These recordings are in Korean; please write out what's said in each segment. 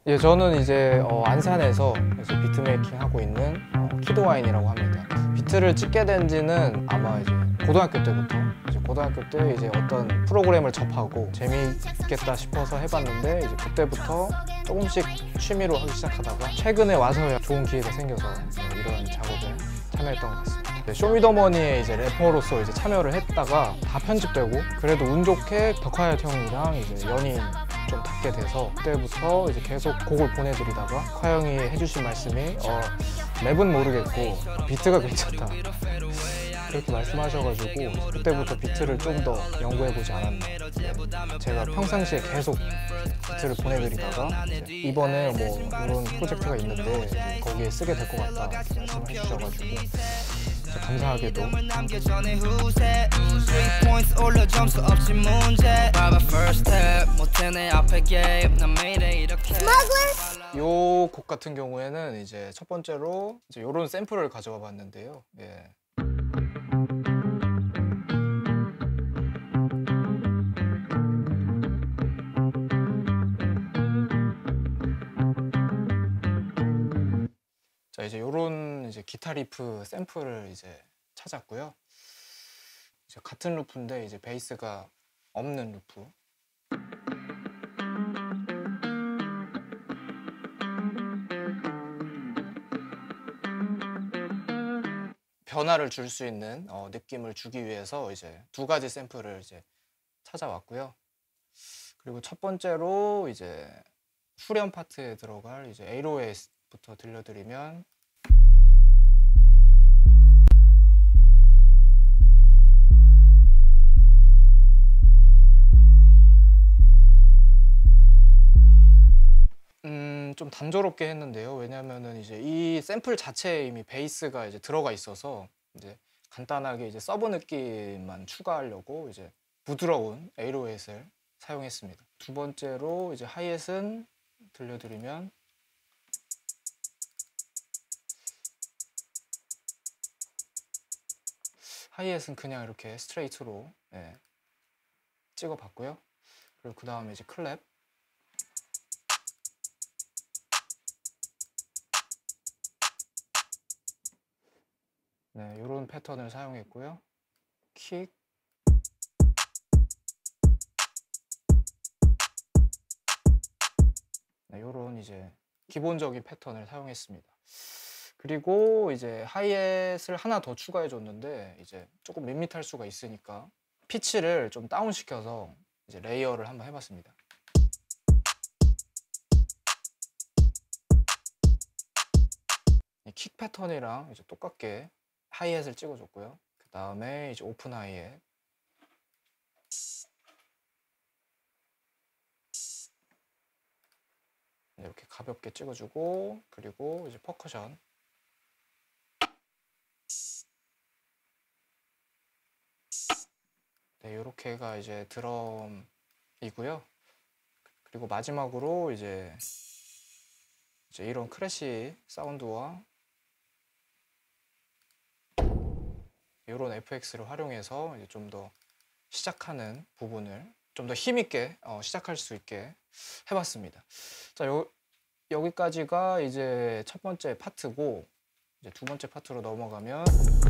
예, 저는 이제 안산에서 이제 비트메이킹 하고 있는 키드와인이라고 합니다. 비트를 찍게 된 지는 아마 이제 고등학교 때부터 고등학교 때 이제 어떤 프로그램을 접하고 재미있겠다 싶어서 해봤는데 이제 그때부터 조금씩 취미로 하기 시작하다가 최근에 와서야 좋은 기회가 생겨서 이런 작업에 참여했던 것 같습니다. 네, 쇼미더머니에 이제 래퍼로서 이제 참여를 했다가 다 편집되고 그래도 운 좋게 덕화야 형이랑 이제 연이 좀 닿게 돼서 그때부터 이제 계속 곡을 보내드리다가 화영이 해주신 말씀이 랩은 모르겠고 비트가 괜찮다 그렇게 말씀하셔가지고 그때부터 비트를 좀 더 연구해보지 않았나. 제가 평상시에 계속 비트를 보내드리다가 이번에 뭐 이런 프로젝트가 있는데 거기에 쓰게 될 것 같다 이렇게 말씀해 주셔가지고 감사하게도 요 곡 같은 경우에는 이제 첫 번째로 이제 요런 샘플을 가져와 봤는데요. 예. 자, 이제 요런 이제 기타 리프 샘플을 이제 찾았고요. 이제 같은 루프인데 이제 베이스가 없는 루프. 변화를 줄 수 있는 느낌을 주기 위해서 이제 두 가지 샘플을 이제 찾아왔고요. 그리고 첫 번째로 이제 후렴 파트에 들어갈 이제 808부터 들려드리면 좀 단조롭게 했는데요. 왜냐면은 이제 이 샘플 자체에 이미 베이스가 이제 들어가 있어서 이제 간단하게 이제 서브 느낌만 추가하려고 이제 부드러운 808을 사용했습니다. 두 번째로 이제 하이햇은 들려드리면 하이햇은 그냥 이렇게 스트레이트로 찍어봤고요. 그리고 그 다음에 이제 클랩. 네, 이런 패턴을 사용했고요. 킥. 네, 이런 이제 기본적인 패턴을 사용했습니다. 그리고 이제 하이햇을 하나 더 추가해 줬는데 이제 조금 밋밋할 수가 있으니까 피치를 좀 다운 시켜서 이제 레이어를 한번 해봤습니다. 킥 패턴이랑 이제 똑같게 하이햇을 찍어줬고요. 그 다음에 이제 오픈 하이햇. 이렇게 가볍게 찍어주고 그리고 이제 퍼커션. 네, 이렇게가 이제 드럼이고요. 그리고 마지막으로 이제 이런 크래시 사운드와 이런 FX를 활용해서 이제 좀 더 시작하는 부분을 좀 더 힘있게 시작할 수 있게 해봤습니다. 자, 여기까지가 이제 첫 번째 파트고 이제 두 번째 파트로 넘어가면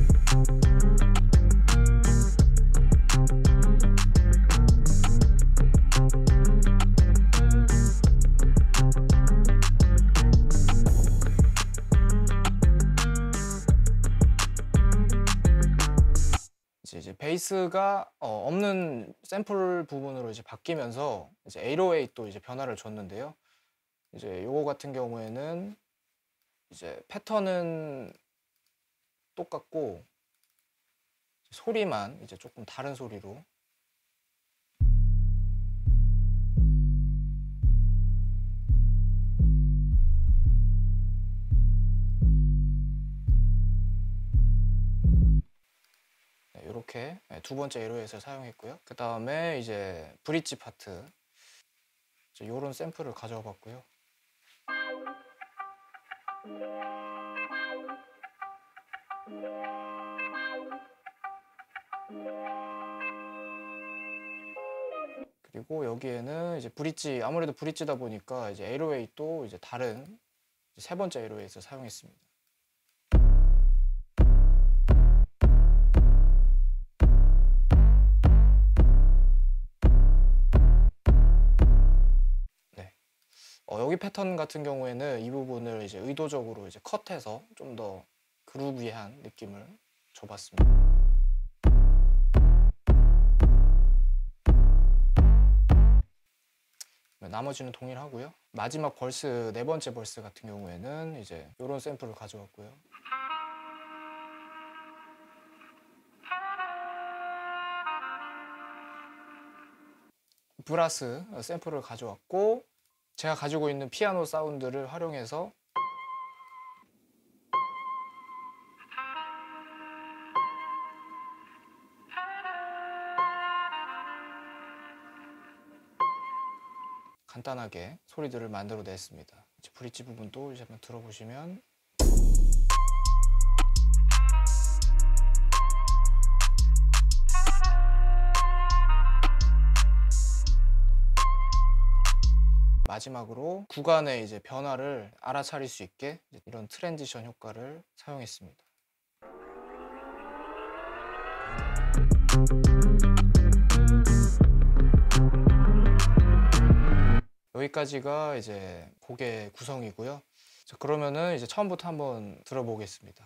이제 베이스가 없는 샘플 부분으로 이제 바뀌면서 이제 808도 이제 변화를 줬는데요. 이제 요거 같은 경우에는 이제 패턴은 똑같고 소리만 이제 조금 다른 소리로 이렇게 두 번째 808을 사용했고요. 그 다음에 이제 브릿지 파트 이런 샘플을 가져와 봤고요. 그리고 여기에는 이제 브릿지, 아무래도 브릿지다 보니까 이제 에어웨이도 이제 다른 이제 세 번째 에어웨이에서 사용했습니다. 여기 패턴 같은 경우에는 이 부분을 이제 의도적으로 이제 컷해서 좀 더 그루비한 느낌을 줘봤습니다. 나머지는 동일하고요. 마지막 벌스, 네 번째 벌스 같은 경우에는 이제 이런 샘플을 가져왔고요. 브라스 샘플을 가져왔고, 제가 가지고 있는 피아노 사운드를 활용해서 간단하게 소리들을 만들어 냈습니다. 이제 브릿지 부분도 이제 한번 들어보시면 마지막으로 구간의 이제 변화를 알아차릴 수 있게 이런 트랜지션 효과를 사용했습니다. 여기까지가 이제 곡의 구성이고요. 자, 그러면은 이제 처음부터 한번 들어보겠습니다.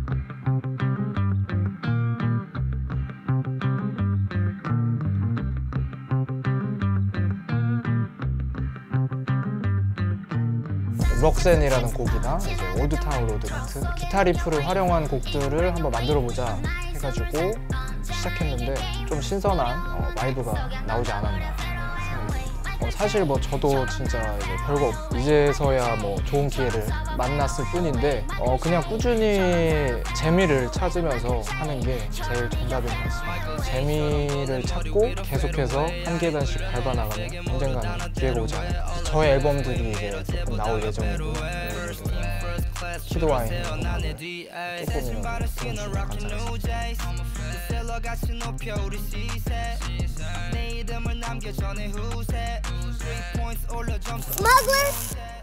럭센이라는 곡이나 이제 올드타운 로드 같은 기타 리프를 활용한 곡들을 한번 만들어보자 해가지고 시작했는데 좀 신선한 바이브가 나오지 않았나 생각합니다. 사실 뭐 저도 진짜 이제 별거 이제서야 뭐 좋은 기회를 만났을 뿐인데 그냥 꾸준히 재미를 찾으면서 하는 게 제일 정답인 것 같습니다. 재미를 찾고 계속해서 한 계단씩 밟아나가면 언젠가는 기회가 오지 않을까. 저의 앨범들이 이제 조금 나올 예정이고 키드와인 조금이라도 들어주시면 감사하겠습니다. Smugglers!